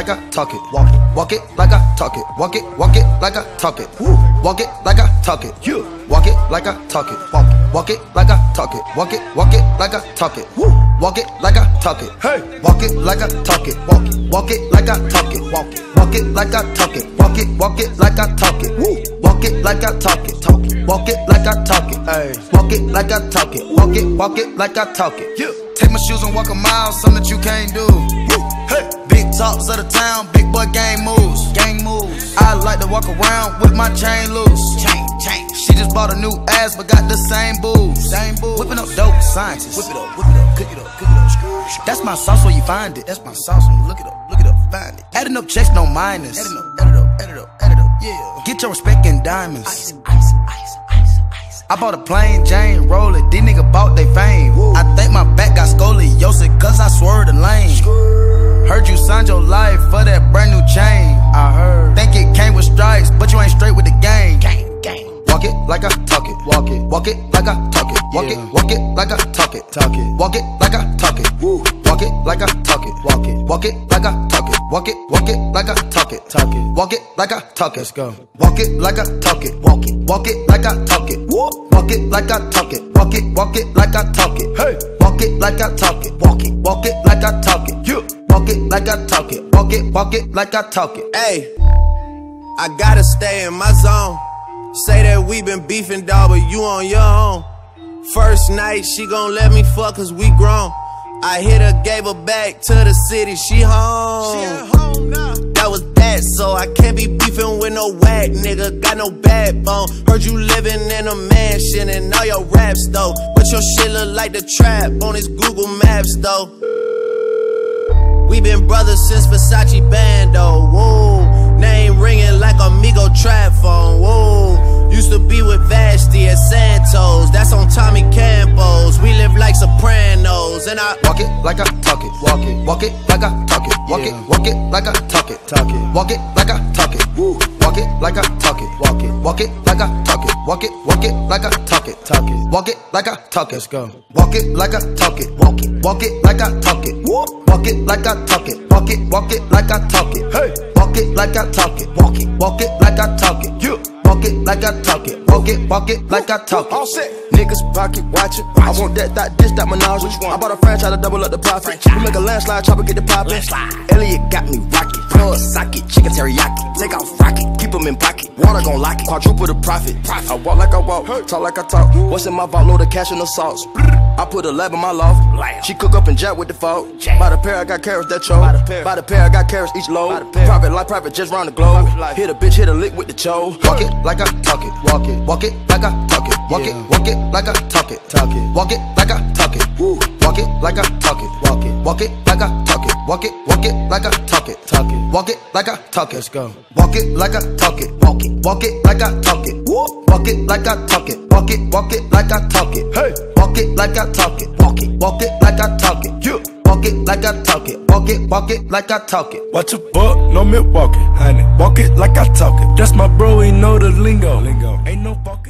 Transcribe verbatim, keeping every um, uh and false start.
like I talk it. Walk it, walk it like I talk it. Walk it, walk it like I talk it. Woo. Walk it like I talk it. You walk it like I talk it. Walk it, walk it like I talk it. Walk it, walk it like I talk it. Woo. Walk it like I talk it. Hey, walk it like I talk it. Walk it, walk it like I talk it. Walk it, walk it like I talk it. Walk it, walk it like I talk it. Woo. Walk it like I talk it. Talk it, walk it like I talk it. Hey, walk it like I talk it. Walk it, walk it like I talk it. Yeah. Take my shoes and walk a mile, something that you can't do. Woo. Hey, big talks of the town, big boy gang moves. Gang moves. I like to walk around with my chain loose. Chain, chain. She just bought a new ass, but got the same boobs. Same boobs. Whipping up dope scientists. Whip it up, whip it up, cook it up, cook it up. That's my sauce where you find it. That's my sauce when you look it up, look it up, find it. Adding up checks, no minus. Adding up, add it up, add it up, add it up, yeah. Get your respect in diamonds. Ice, ice, ice, ice, ice. I bought a plain Jane roller, these niggas bought they fame. Woo. I think my back got scoliosis, cause I swerved the lane. Skrr. Heard you signed your life for that brand new chain. I heard. Think it came with stripes, but you ain't straight with the game. Gang, gang. Walk it like I talk it. Walk it, walk it like I talk it. Walk yeah. it, walk it like I talk it. Talk it. Walk it like I talk it. Woo. Walk it like I talk it. Walk it, walk it like I talk it. Walk it, walk it like I talk it. Talk it. Walk it like I talk it. Let's go. Walk it like I talk it. Walk it, walk it like I talk it. Woo. Walk it like I talk it. Walk it, walk it like I talk it. Hey. Walk it like I talk it. Walk it, walk it like I talk it. Yeah. Walk it like I talk it. Walk it, walk it like I talk it. Hey, I gotta stay in my zone. Say that we been beefing, dawg, but you on your own. First night, she gon' let me fuck cause we grown. I hit her, gave her back to the city, she home. She at home now. That was that, so I can't be beefing with no whack nigga, got no backbone. Heard you living in a mansion and all your raps though, but your shit look like the trap on his Google Maps though. We been brothers since Versace Bando, whoa. Name ringing like Amigo trap phone, whoa. Used to be with Vashti at Santos, that's on Tommy Campos. We live like Sopranos, and I walk it like I talk it. Walk it, walk it like I talk it. Walk yeah. it, walk it like I talk it. Talk it, walk it like I talk it. Woo. Walk it like I talk it. Walk it, walk it like I talk it. Walk it, walk it like I talk it. Talk it, walk it like I talk it. Let's go. Walk it like I talk it. Walk it, walk it like I talk it. Woo. Walk it like I talk it. Walk it, walk it like I talk it. Hey. Walk it like I talk it. Walk it, walk it like I talk it. Yeah. Walk it like I talk it. Walk it, walk it like I talk it. All set. Niggas pocket watch it. I want that, that, this, that menage. Which one? I bought a franchise to double up the profit. We make a landslide, chopper get the poppin'. Elliot got me rocket. Plug socket, chicken teriyaki. Take off rocket, keep them in pocket. Water gon' lock it, quadruple the profit. I walk like I walk, talk like I talk. What's in my vault? Load of cash and the sauce. I put a lab in my loft. She cook up and jack with the fault. By the pair, I got carrots that choke. By the pair, I got carrots each load. Private life, private just round the globe. Hit a bitch, hit a lick with the cho. Walk it like I talk it. Walk it, walk it like I talk it. Walk it, walk it like I talk it. Talk it, walk it like I talk it. Woo. Walk it like I talk it. Walk it, walk it like I talk it. Walk it, walk it like I talk it. Talk it, walk it like I talk it. Let's go. Walk it like I talk it. Walk it, walk it like I talk it. Woo. Walk it like I talk it. Walk it, walk it like I talk it. Hey. Walk it like I talk it. Walk it, walk it like I talk it. Yeah. Walk it like I talk it. Walk it, walk it like I talk it. Watch a buck, no Milwaukee, honey. Walk it like I talk it. That's my bro, he know the lingo. Lingo. Ain't no fuck.